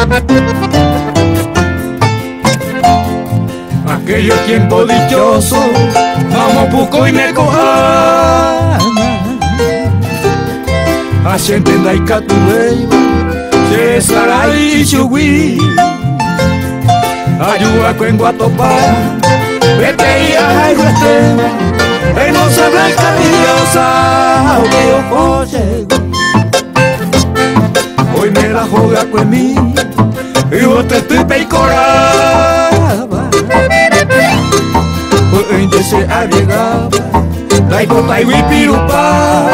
Aquellos tiempos dichosos, vamos puco y me coja. Asienten la icatubey, se estará y chugui. Ayuda con guatopa, vete y ay hueste, no se blanca vidiosa, que yo coche. Hoy me la joga con mí, y vos te estoy peicoraba. Hoy se llegaba, la bota y pirupa.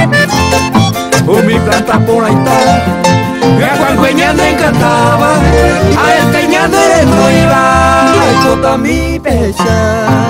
O mi planta por ahí está, que a Juan me encantaba, a este ñande no iba, toda mi pecha.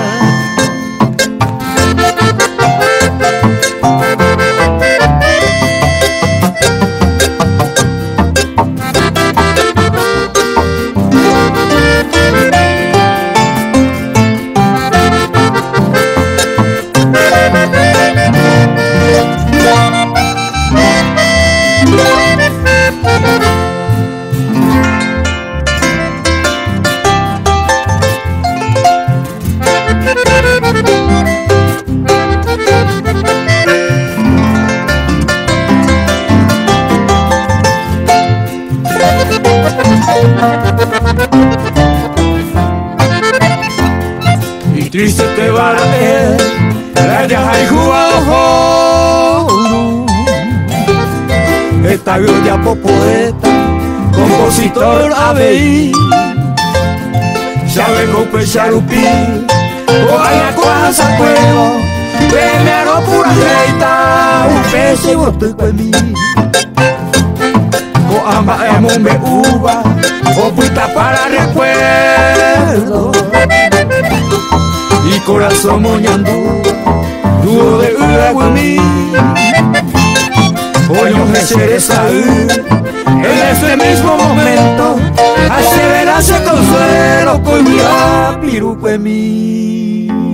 Y triste te va a ver, la yaja y jugado. Esta viola por poeta, compositor ABI. Sabe con pesarupí, o a la cuasa fuego, primero pura reita, un pez y bote con mí. O amba emo me uva, o puita para recuerdo. Y corazón moñando, dúo de uagüimí. Hoy no me seré saber, en este mismo momento, aseverarse consuelo con mi piruco en mí.